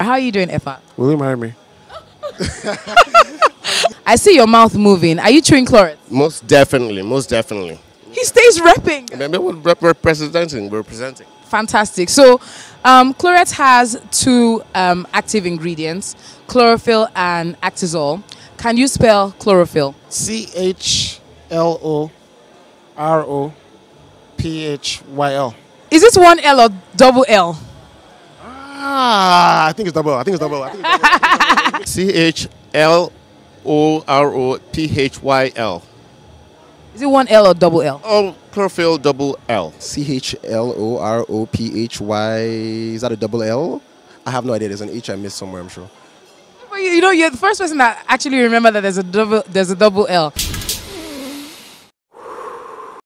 How are you doing, Effa? Will you marry me? I see your mouth moving. Are you chewing Clorets? Most definitely, most definitely. He stays repping. Maybe we're representing. Fantastic. So, Clorets has two active ingredients, chlorophyll and actazole. Can you spell chlorophyll? CHLOROPHYL. Is it one L or double L? I think it's double. CHLOROPHYL. Is it one L or double L? Oh, chlorophyll double L. CHLOROPHY. Is that a double L? I have no idea. There's an H I missed somewhere, I'm sure. But you know, you're the first person that actually remember that there's a double L.